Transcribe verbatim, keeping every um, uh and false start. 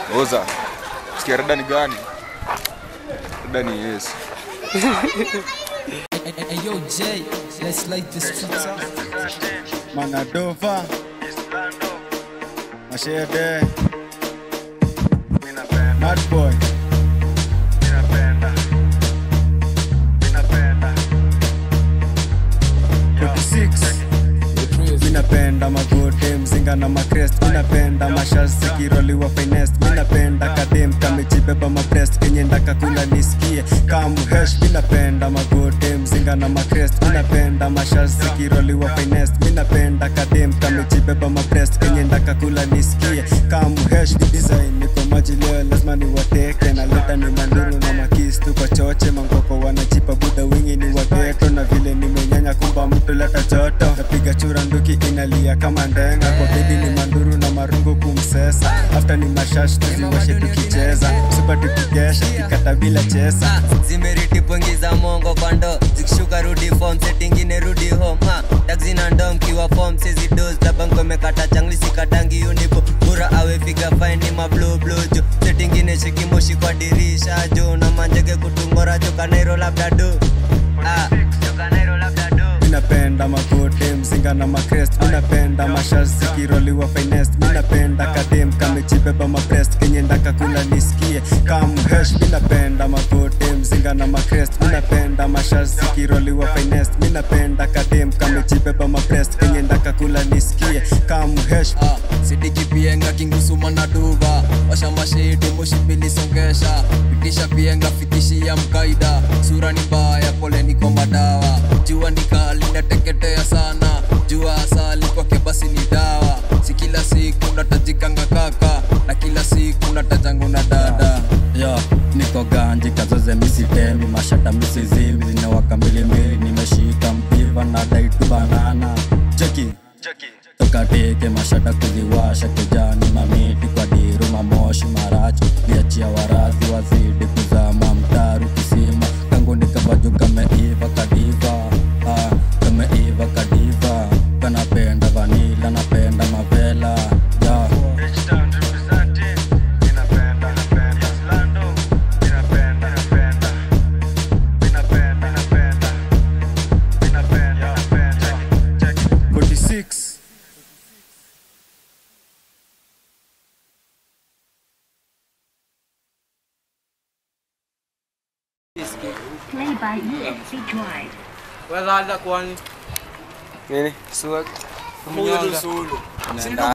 Oza. Sikia rada ni gani? Rada ni yes. Hey yo Jay, let's light the streets up. Manadova Mashede Mad boy forty-six Minapenda magote mzinga na makrest. Minapenda mashazi kiroli wa finest. Minapenda kadem kamejibeba mabrest kenye ndaka kula nisikie kamu hesh. Minapenda magote mzinga na makrest. Minapenda mashazi kiroli wa finest. Minapenda kadem kamejibeba mabrest kenye ndaka kula nisikie kamu hesh. Design niko maji leo lazima ni wateke. Na leta ni manduru na makis tuko choche. Mangoko wanajipa buda wingi ni wageto. Na vile nimenyanya kumba mtu leta joto. Napiga chura nduki inalia kama ndenga. Kwa bedi ni manduru na marungu kumsesa. After ni mashash tuziwashe tukicheza. Super tukigesha kikata bila chesa. Zimeriti pongiza mongo kwa ndo. Zikishuka rudi form setting ine rudi home ha. Taxi na ndom kiwa form sezi dose. Tabango mekata changli sikatangi unipo. Mura awe fika fine ni ma blue blue jo. Setting ine shiki moshi kwa dirisha jo. Na manjege kutungora jo kanairo labda do. Ah, jo kanairo labda do. Minapenda magote mzinga na makrest. Minapenda mashazi kiroli wa finest. Minapenda kadem kamejibeba mabrest kenye ndaka kula nisikie kamu hesh. Minapenda magote mzinga na makrest. Minapenda mashazi kiroli wa finest. Minapenda kadem kamejibeba mabrest kenye ndaka kula nisikie kamu hesh. Ah, sidiki pienga kingusu manaduva. Washa mashidi moshipili songesha. Pitisha pienga fitishi ya mkaida. Sura ni mbaya pole niko madawa. Jua ni kali nateketea sana. Jua asali kwa kebasi ni dawa. Si kila siku natajikanga kaka. Na kila siku natajangu na dada. Yo, niko ganji kazoze misi temi. Mashata misi zimi zinawaka mbili mbili. Nimeshika mpiva na daitu banana. Jeki toka teke mashata kuziwasha kijani. Mamiti kwa diru mamoshi marachi. Liachia warazi wazidi kuzama mtaru kisima. Kangu nikabaju kameiva kadiva. Ah, kameiva kadiva. Kanapenda vanilla napenda mavela. Ya forty-six Play by U S B Drive. Wala kwani. Nini? Suwag. Kumunga solo.